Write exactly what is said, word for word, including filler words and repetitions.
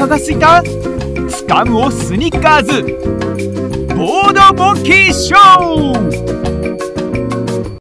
腹がすいた？つかむをスニッカーズボードモンキーショー。